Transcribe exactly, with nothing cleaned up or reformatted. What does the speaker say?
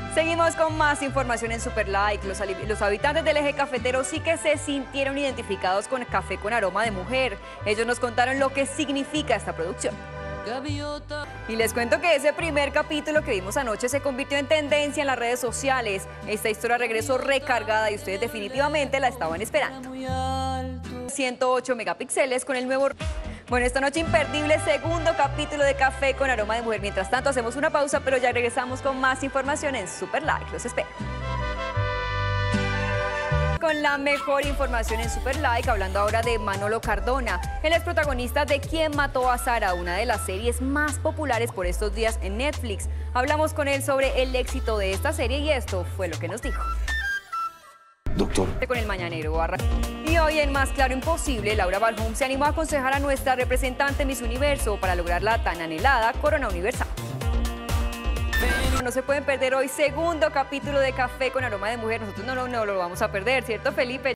Seguimos con más información en Super Like. Los, los habitantes del eje cafetero sí que se sintieron identificados con Café con Aroma de Mujer. Ellos nos contaron lo que significa esta producción. Y les cuento que ese primer capítulo que vimos anoche se convirtió en tendencia en las redes sociales. Esta historia regresó recargada y ustedes definitivamente la estaban esperando. ciento ocho megapíxeles con el nuevo... Bueno, esta noche imperdible, segundo capítulo de Café con Aroma de Mujer. Mientras tanto, hacemos una pausa, pero ya regresamos con más información en Super Like. Los espero. Con la mejor información en Super Like, hablando ahora de Manolo Cardona. Él es protagonista de ¿Quién mató a Sara?, una de las series más populares por estos días en Netflix. Hablamos con él sobre el éxito de esta serie y esto fue lo que nos dijo. Doctor. Con el Mañanero. Y hoy en Más Claro Imposible, Laura Balhum se animó a aconsejar a nuestra representante Miss Universo para lograr la tan anhelada corona universal. No se pueden perder hoy segundo capítulo de Café con Aroma de Mujer. Nosotros no, no, no lo vamos a perder, ¿cierto, Felipe?